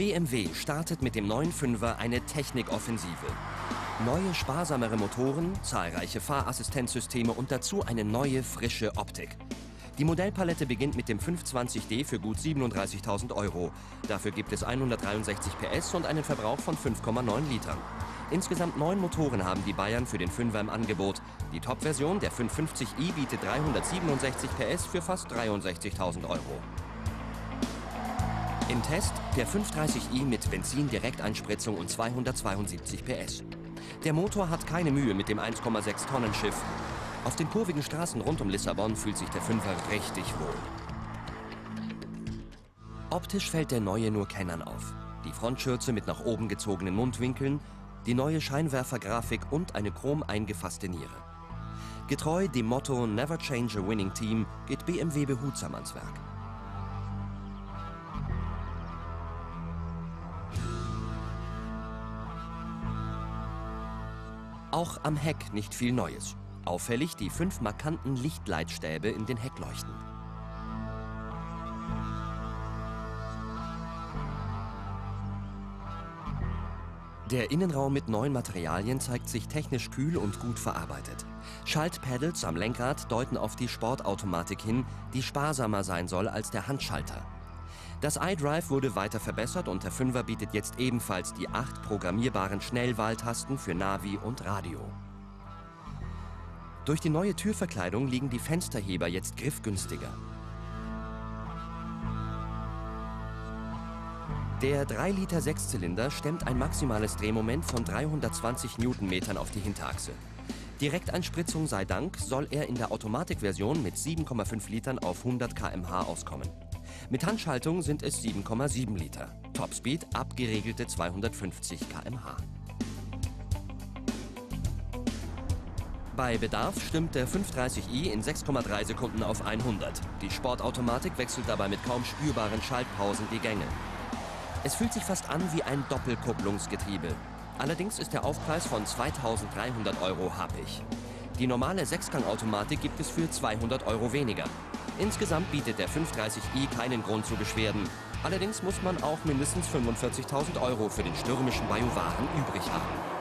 BMW startet mit dem neuen 5er eine Technikoffensive. Neue, sparsamere Motoren, zahlreiche Fahrassistenzsysteme und dazu eine neue, frische Optik. Die Modellpalette beginnt mit dem 520d für gut 37.000 €. Dafür gibt es 163 PS und einen Verbrauch von 5,9 Litern. Insgesamt 9 Motoren haben die Bayern für den 5er im Angebot. Die Top-Version, der 550i, bietet 367 PS für fast 63.000 €. Im Test der 530i mit Benzin-Direkteinspritzung und 272 PS. Der Motor hat keine Mühe mit dem 1,6 Tonnen Schiff. Auf den kurvigen Straßen rund um Lissabon fühlt sich der 5er richtig wohl. Optisch fällt der neue nur Kennern auf. Die Frontschürze mit nach oben gezogenen Mundwinkeln, die neue Scheinwerfergrafik und eine chrom eingefasste Niere. Getreu dem Motto Never Change a Winning Team geht BMW behutsam ans Werk. Auch am Heck nicht viel Neues. Auffällig die 5 markanten Lichtleitstäbe in den Heckleuchten. Der Innenraum mit neuen Materialien zeigt sich technisch kühl und gut verarbeitet. Schaltpedals am Lenkrad deuten auf die Sportautomatik hin, die sparsamer sein soll als der Handschalter. Das iDrive wurde weiter verbessert und der 5er bietet jetzt ebenfalls die 8 programmierbaren Schnellwahltasten für Navi und Radio. Durch die neue Türverkleidung liegen die Fensterheber jetzt griffgünstiger. Der 3 Liter Sechszylinder stemmt ein maximales Drehmoment von 320 Newtonmetern auf die Hinterachse. Direkteinspritzung sei Dank soll er in der Automatikversion mit 7,5 Litern auf 100 km/h auskommen. Mit Handschaltung sind es 7,7 Liter. Topspeed abgeregelte 250 km/h. Bei Bedarf stimmt der 530i in 6,3 Sekunden auf 100. Die Sportautomatik wechselt dabei mit kaum spürbaren Schaltpausen die Gänge. Es fühlt sich fast an wie ein Doppelkupplungsgetriebe. Allerdings ist der Aufpreis von 2.300 € happig. Die normale 6-Gang-Automatik gibt es für 200 € weniger. Insgesamt bietet der 530i keinen Grund zu Beschwerden. Allerdings muss man auch mindestens 45.000 € für den stürmischen Bajuwaren übrig haben.